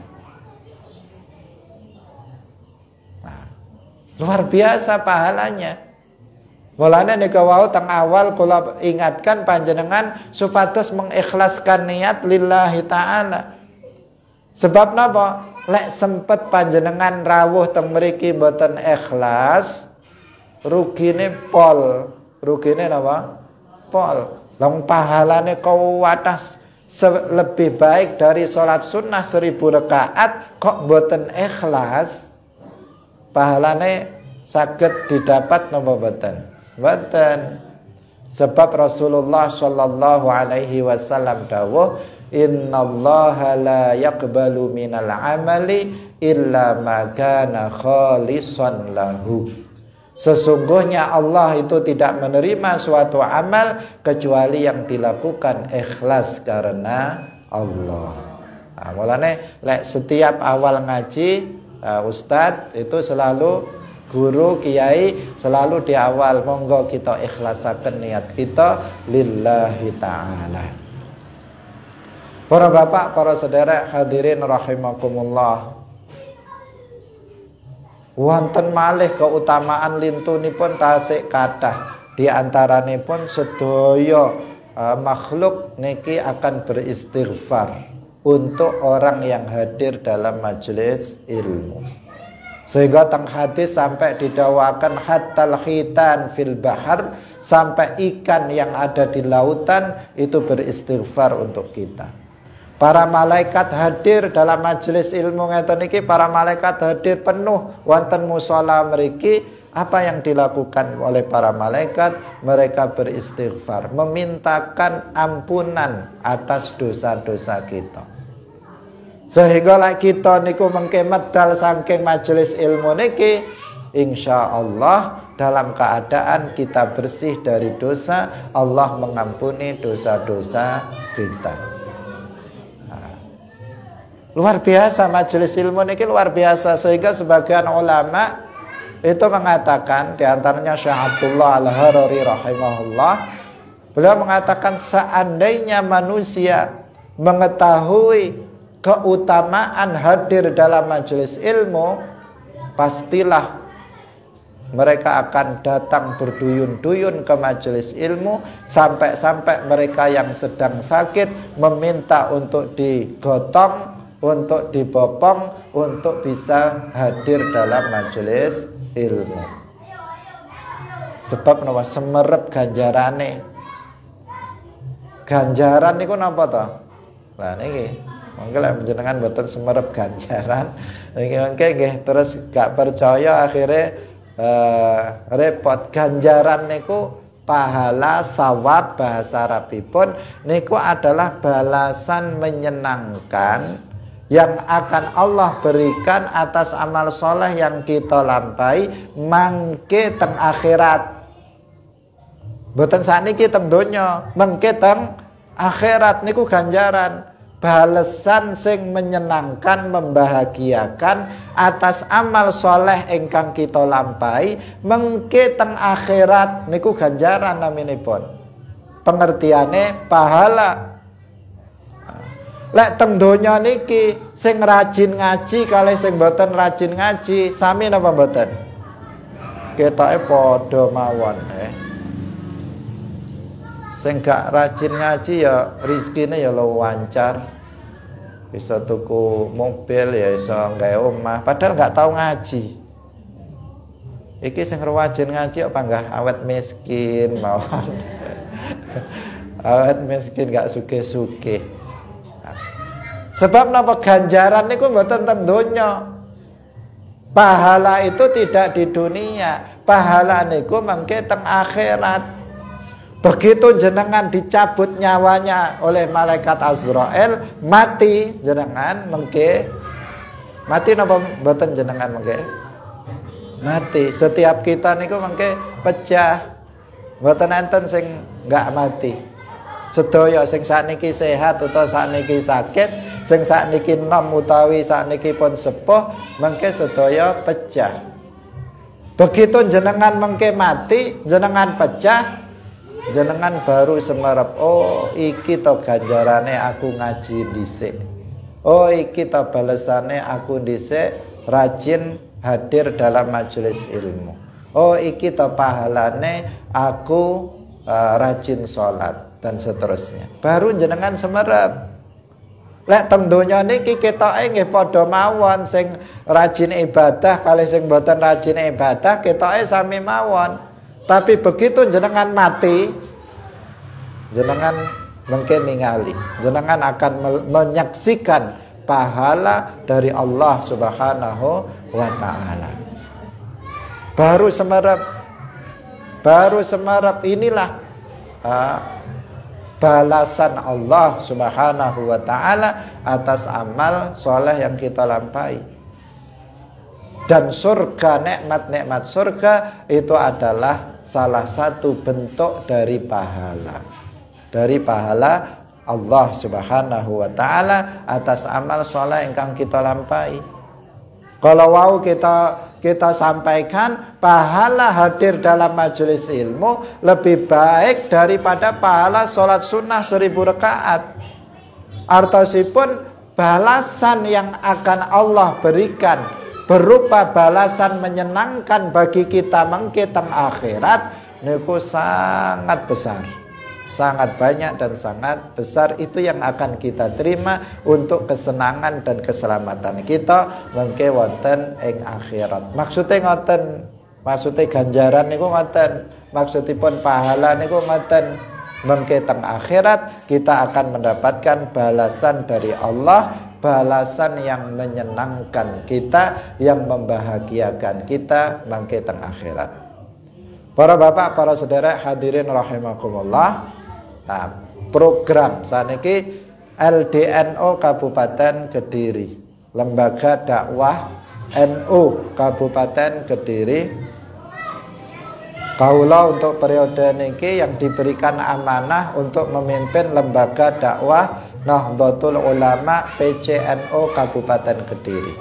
Nah, luar biasa pahalanya. Mulane nika wau teng awal kula ingatkan panjenengan supados mengikhlaskan niat lillahi taala. Sebab napa? Lek sempet panjenengan rawuh teng mriki mboten ikhlas, rugine pol. Rugine napa? Pol. Lang pahalane kuwatas lebih baik dari sholat sunnah seribu rakaat kok mboten ikhlas. Pahalane saged didapat napa mboten? Mboten. Sebab Rasulullah sallallahu alaihi wasallam dawuh, innallaha la yaqbalu minal amali illa ma kana khalisan lahu. Sesungguhnya Allah itu tidak menerima suatu amal kecuali yang dilakukan ikhlas karena Allah. Nah, mulane lek setiap awal ngaji uh, Ustadz itu selalu guru kiai selalu di awal monggo kita ikhlasaken niat kita lillahi ta'ala. Para bapak, para saudara hadirin rahimakumullah. Wonten malih keutamaan lintunipun tasik kathah. Di antaranipun sedaya uh, makhluk niki akan beristighfar untuk orang yang hadir dalam majelis ilmu. Sehingga teng hadis sampai didawakan hatal khitan fil bahar, sampai ikan yang ada di lautan itu beristighfar untuk kita. Para malaikat hadir dalam majelis ilmu ngeten iki, para malaikat hadir penuh wonten musala mriki. Apa yang dilakukan oleh para malaikat? Mereka beristighfar, memintakan ampunan atas dosa-dosa kita. Sehingga lek kita niku mengke medal saking majelis ilmu niki, insyaallah dalam keadaan kita bersih dari dosa, Allah mengampuni dosa-dosa kita. Nah, luar biasa majelis ilmu niki, luar biasa. Sehingga sebagian ulama itu mengatakan, diantaranya Syekh Abdullah Al-Harari rahimahullah, beliau mengatakan seandainya manusia mengetahui keutamaan hadir dalam majelis ilmu, pastilah mereka akan datang berduyun-duyun ke majelis ilmu, sampai-sampai mereka yang sedang sakit meminta untuk digotong, untuk dibopong, untuk bisa hadir dalam majelis ilmu. Sebab napa? Semerep ganjarane. Ganjaran niku napa to? Lah niki monggo lek panjenengan mboten semerep ganjaran niki mengke nggih terus gak percaya akhirnya uh, repot. Ganjaran niku pahala, sawab bahasa Arabipun niku adalah balasan menyenangkan yang akan Allah berikan atas amal soleh yang kita lampahi mangke teng akhirat. Mboten sakniki teng donya, mangke teng akhirat niku ganjaran. Balesan sing menyenangkan, membahagiakan atas amal soleh ingkang kita lampahi mengke teng akhirat niku ganjaran naminipun. Pengertiane pahala. Lek teng donya niki sing rajin ngaji kalih sing mboten rajin ngaji sami napa mboten? Ketoke padha mawon eh. Sing gak rajin ngaji ya rezekine ya lancar. Bisa tuku mobil ya iso gawe omah padahal gak tahu ngaji. Iki sing rajin ngaji kok panggah awet miskin mawon. Awet miskin gak sugih-sugih. Nah, sebab napa ganjaran niku mboten teng donya. Pahala itu tidak di dunia. Pahala niku mangke teng akhirat. Begitu jenengan dicabut nyawanya oleh malaikat Azrail, mati jenengan mengke. Mati napa mboten jenengan mengke? mati. Setiap kita niku mengke pecah. Mboten enten sing enggak mati. Sedaya sing sakniki sehat utawa sakniki sakit, sing sakniki nom utawi sakniki pun sepuh, mengke sedaya pecah. Begitu jenengan mengke mati, jenengan pecah, jenengan baru semerep, oh iki to ganjarane aku ngaji dhisik. Oh iki to balesane aku dhisik rajin hadir dalam majelis ilmu. Oh iki to pahalane aku uh, rajin sholat dan seterusnya. Baru jenengan semerep. Lek teng donya niki ketoke nggih padha mawon, sing rajin ibadah kali sing mboten rajin ibadah ketoke sami mawon. Tapi begitu jenengan mati, jenengan mungkin ningali, jenengan akan menyaksikan pahala dari Allah Subhanahu wa taala. Baru semerep, baru semerep inilah uh, balasan Allah Subhanahu wa taala atas amal soleh yang kita lampaui. Dan surga, nikmat-nikmat surga itu adalah salah satu bentuk dari pahala. Dari pahala Allah Subhanahu wa taala atas amal soleh ingkang kita lampaui. Kalau wau kita kita sampaikan pahala hadir dalam majelis ilmu lebih baik daripada pahala sholat sunnah seribu rakaat. Artosipun balasan yang akan Allah berikan berupa balasan menyenangkan bagi kita mengke teng akhirat niku sangat besar. Sangat banyak dan sangat besar, itu yang akan kita terima untuk kesenangan dan keselamatan kita mengke wonten ing akhirat. Maksudnya ngoten, maksudnya ganjaran niku ngoten, maksudipun pahala niku ngoten. Mengke teng akhirat kita akan mendapatkan balasan dari Allah, balasan yang menyenangkan kita, yang membahagiakan kita mengke teng akhirat. Para bapak, para saudara hadirin rahimakumullah. Nah, program saniki L D N O Kabupaten Kediri, Lembaga Dakwah N U Kabupaten Kediri, kaula untuk periode niki yang diberikan amanah untuk memimpin lembaga dakwah Nahdlatul Ulama P C N O Kabupaten Kediri.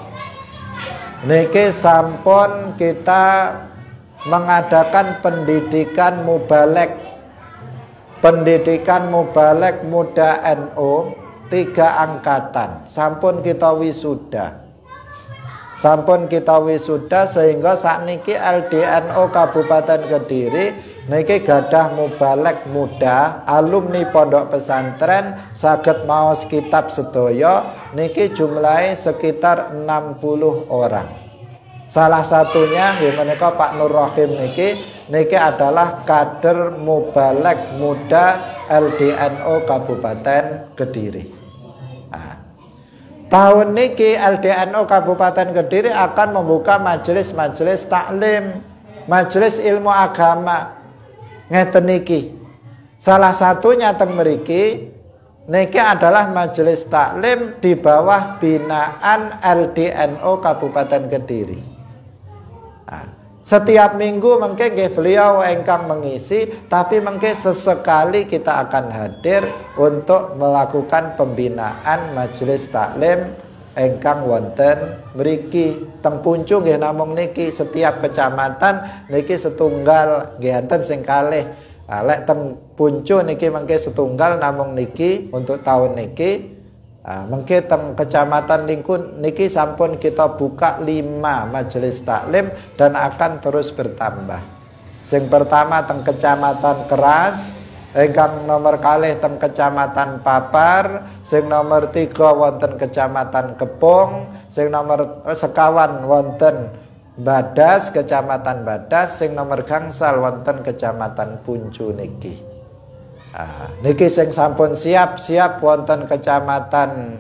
Niki sampun kita mengadakan pendidikan mubalek. Pendidikan mubalek muda N U tiga angkatan. Sampun kita wisuda. Sampun kita wisuda sehingga sakniki L D N O Kabupaten Kediri niki gadah mubalek muda alumni pondok pesantren saged maos kitab sedaya niki jumlahe sekitar enam puluh orang. Salah satunya nggih menika Pak Nur Rahim niki niki adalah kader mubalek muda L D N O Kabupaten Kediri. Nah, tahun niki L D N O Kabupaten Kediri akan membuka majelis-majelis taklim, majelis ilmu agama. Ngeten niki. Salah satunya teng mriki niki adalah majelis taklim di bawah binaan L D N O Kabupaten Kediri. Nah, setiap minggu mungkin beliau engkang mengisi, tapi mungkin sesekali kita akan hadir untuk melakukan pembinaan majelis taklim engkang wonten mriki teng Puncu nggih namung niki setiap kecamatan niki setunggal nggih enten sing kalih. Nah, lek teng Puncu niki mungkin setunggal namung niki untuk tahun niki. Nah, mungkin teng kecamatan Lingkun niki sampun kita buka lima majelis taklim dan akan terus bertambah. Sing pertama teng kecamatan Keras, ingkang nomor kalih teng kecamatan Papar, sing nomor tiga wonten kecamatan Kepung, sing nomor sekawan wonten Badas, kecamatan Badas, sing nomor gangsal wonten kecamatan Puncu niki. Nah, niki sing sampun siap-siap wonten kecamatan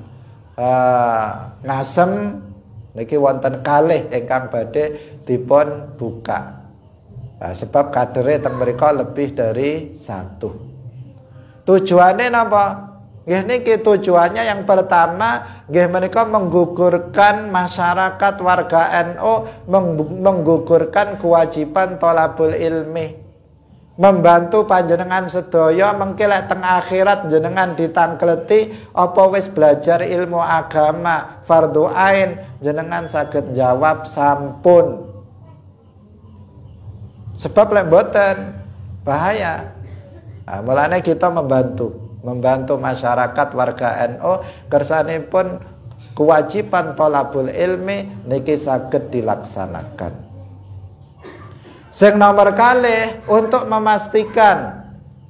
uh, Ngasem niki wonten kalih ingkang badhe dipun buka. Nah, sebab kadere teng mriku lebih dari satu. Tujuane napa? Nggih niki tujuannya yang pertama nggih menika menggugurkan masyarakat warga N U, menggugurkan kewajiban thalabul ilmi, membantu panjenengan sedaya mengki lek teng akhirat jenengan ditangkleti apa wis belajar ilmu agama fardhu ain, jenengan saged jawab sampun. Sebab lek mboten bahaya. Nah, mulane kita membantu membantu masyarakat warga N U kersanipun kewajiban thalabul ilmi niki saged dilaksanakan. Sing nomor kalih untuk memastikan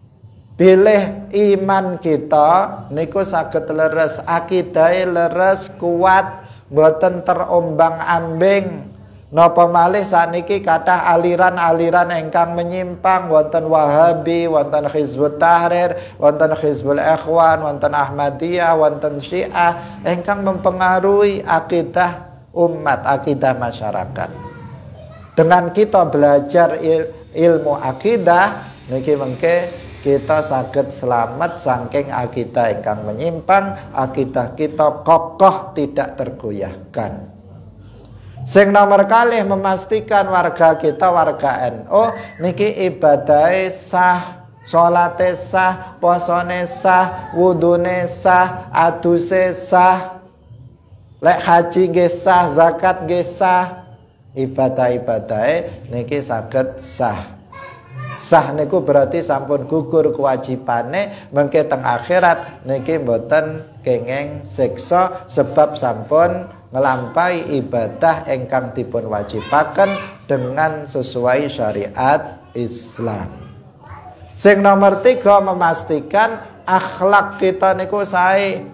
bilih iman kita niku saged leres, akidah leres, kuat, boten terombang-ambing. Napa malih sakniki kathah aliran-aliran ingkang menyimpang, wonten Wahabi, wonten Hizbut Tahrir, wonten Hizbul Ikhwan, wonten Ahmadiyah, wonten Syiah ingkang mempengaruhi akidah umat, akidah masyarakat. Dengan kita belajar il, ilmu akidah niki mengke kita saged selamat saking akidah ingkang menyimpang, akidah kita kokoh tidak tergoyahkan. Sing nomor kalih memastikan warga kita warga N U niki ibadahe sah, salate sah, posone sah, wudune sah, aduse sah, lek haji nggih sah, zakat nggih sah, ibadah-ibadahe niki saged sah. Sah niku berarti sampun gugur kewajibane mengke teng akhirat niki mboten kenging siksa sebab sampun ngelampahi ibadah ingkang dipun wajibaken dengan sesuai syariat Islam. Sing nomor tiga memastikan akhlak kita niku sae.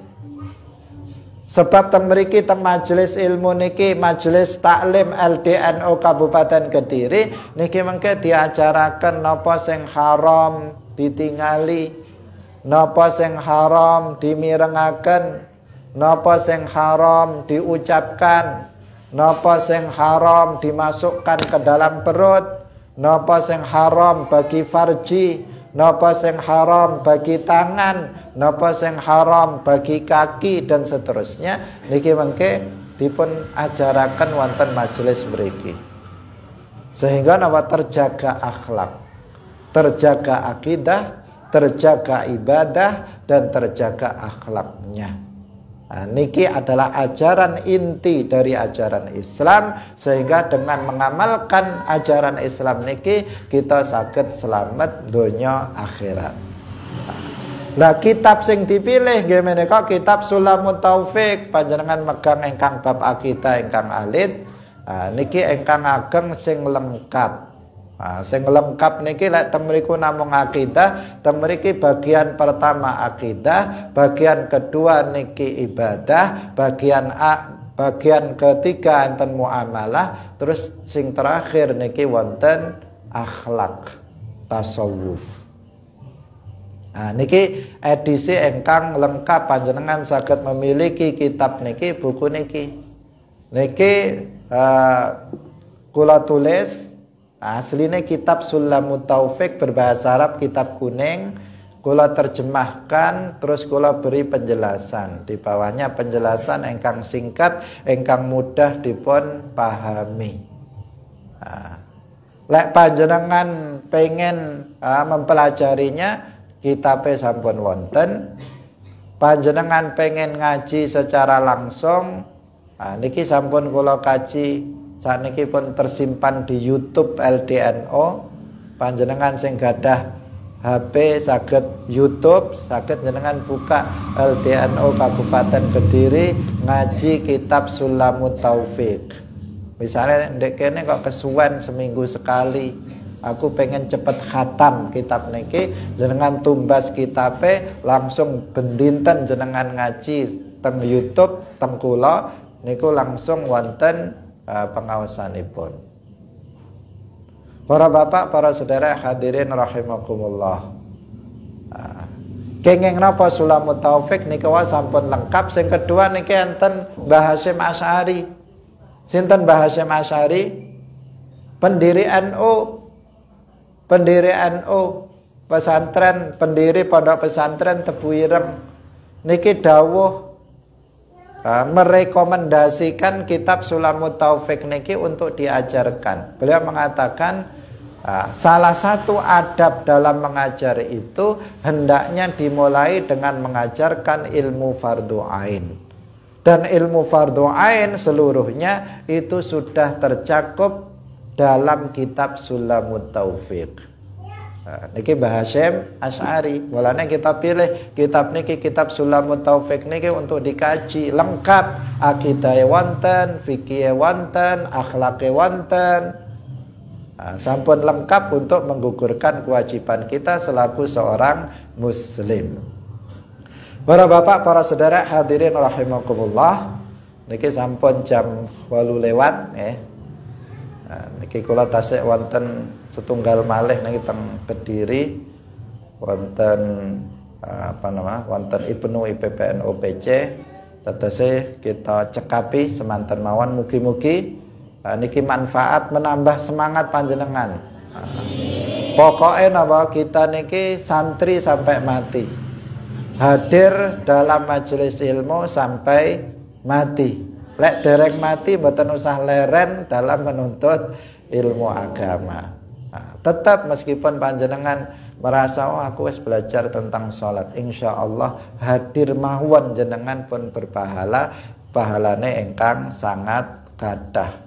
Sebab teng mriki teng majelis ilmu niki majelis taklim L D N U Kabupaten Kediri niki mengke diajaraken napa sing haram ditingali, napa sing haram dimirengaken, napa sing haram diucapkan, napa sing haram dimasukkan ke dalam perut, napa sing haram bagi farji, napa sing haram bagi tangan, napa sing haram bagi kaki dan seterusnya niki mengke dipun ajaraken wonten majelis mriki. Sehingga napa terjaga akhlak, terjaga akidah, terjaga ibadah dan terjaga akhlaknya. Nah, niki adalah ajaran inti dari ajaran Islam, sehingga dengan mengamalkan ajaran Islam niki kita saged selamat donya akhirat. Nah, kitab sing dipilih nggih menika kitab Sulamut Taufik, panjenengan megang ingkang bab akidah ingkang alit. Nah, niki ingkang ageng sing lengkap. Nah, sing lengkap niki lek teng mriku namung akidah, teng mriki bagian pertama akidah, bagian kedua niki ibadah, bagian A, bagian ketiga enten muamalah, terus sing terakhir niki wonten akhlak, tasawuf. Nah, niki edisi ingkang lengkap, panjenengan saged memiliki kitab niki, buku niki. Niki uh, kula tulis aslinya kitab Sulamut Taufik berbahasa Arab, kitab kuning. Kula terjemahkan, terus kula beri penjelasan. Di bawahnya penjelasan engkang singkat, engkang mudah dipun pahami. Nah, lek panjenengan pengen uh, mempelajarinya, kitabnya sampun wonten. Panjenengan pengen ngaji secara langsung, nah, niki sampun kula kaji. Saat ini pun tersimpan di YouTube L D N O. Panjenengan sing gadah H P saged YouTube, saged jenengan buka L D N O Kabupaten Kediri ngaji kitab Sulamut Taufik. Misalnya ndek kene kok kesuwen seminggu sekali, aku pengen cepet khatam kitab niki, jenengan tumbas kitabe langsung bendinten jenengan ngaji teng YouTube teng kula niku langsung wonten pengawasanipun. Para bapak, para saudara hadirin rahimakumullah. Kenging napa Sulamut Taufik niki wae sampun lengkap. Sing kedua niki enten Mbah Hasyim Asy'ari. Sinten Mbah Hasyim Asy'ari? Pendiri N U. Pendiri N U, pesantren, pendiri pondok pesantren Tebu Ireng. niki dawuh uh, merekomendasikan kitab Sulamut Taufik niki untuk diajarkan. Beliau mengatakan uh, salah satu adab dalam mengajar itu hendaknya dimulai dengan mengajarkan ilmu fardhu ain. Dan ilmu fardhu ain seluruhnya itu sudah tercakup dalam kitab Sulamut Taufik. Nah, niki Mbah Hasyim Asy'ari, mulane kita pilih kitab niki, kitab Sulamut Taufik niki untuk dikaji lengkap, akidah wonten, fikih wonten, akhlak wonten. Nah, sampun lengkap untuk menggugurkan kewajiban kita selaku seorang muslim. Para bapak, para saudara hadirin rahimakumullah, niki sampun jam walu lewat eh. Nah, niki kula tasik wonten setunggal malih niki teng Kediri wonten apa nama wonten Ibnu I P P N O P C, tetese kita cekapi semanten mawon mugi-mugi nah, niki manfaat menambah semangat panjenengan. Nah, pokoknya napa kita niki santri sampai mati, hadir dalam majelis ilmu sampai mati. Lek dereng mati mboten usah leren dalam menuntut ilmu agama. Nah, tetap meskipun panjenengan merasa oh aku wis belajar tentang sholat, insya Allah hadir mawon jenengan pun berpahala, pahalane engkang sangat kathah.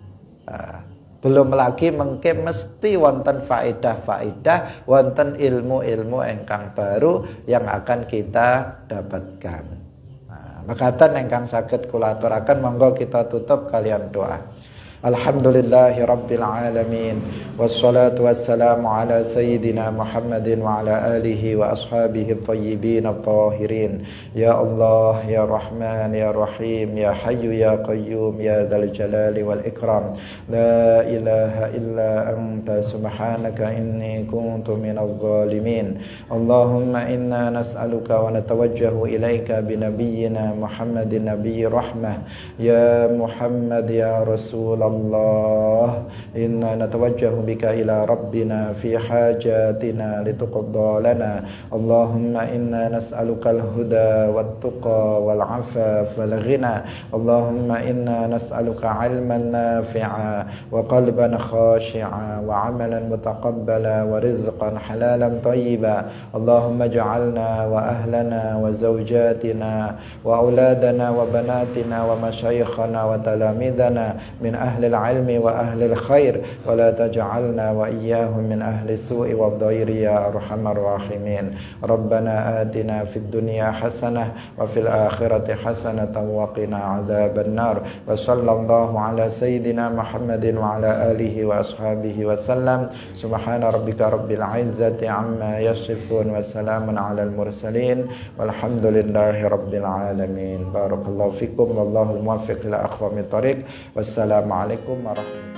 Nah, belum lagi mungkin mesti wonten faedah-faedah, wonten ilmu-ilmu engkang baru yang akan kita dapatkan. Nah, makatan engkang saged kula aturaken, monggo kita tutup kalian doa. Alhamdulillahi Rabbil Alamin, wassalatu wassalamu ala Sayyidina Muhammadin wa ala alihi wa ashabihi tayyibin at-tahirin. Ya Allah, Ya Rahman, Ya Rahim, Ya Hayyu, Ya Qayyum, Ya Dzal Jalali wal Ikram. La ilaha illa anta subhanaka inni kuntu minadh dhalimin. Allahumma inna nas'aluka wa natawajjahu ilaika binabiyyina Muhammadin nabiyyi rahmah. Ya Muhammad, Ya Rasulullah, Allah inna natawajjahu bika ila rabbina fi hajatina lituqadda lana. Allahumma inna nas'aluka al-huda wat-tuqa wal-'afaf wal-ghina. Allahumma inna nas'aluka 'ilman nafi'a wa qalban khashi'a wa 'amalan mutaqabbala wa rizqan halalan thayyiba. Allahumma ij'alna wa ahlana wa zawjatina wa auladana wa banatina wa masyayikhana wa talamidana min ahli العلم وأهل الخير ولا تجعلنا وإياهم من أهل السوء والضير يا أرحم الراحمين. ربنا آتنا في الدنيا حسنة وفي الآخرة حسنة وقنا عذاب النار. وصلى الله على سيدنا محمد وعلى آله وأصحابه وسلم. سبحان ربك رب العزة عما يصفون وسلام على المرسلين والحمد لله رب العالمين. بارك الله فيكم والله الموفق إلى أقوم الطريق. والسلام عليكم warahmatullahi wabarakatuh.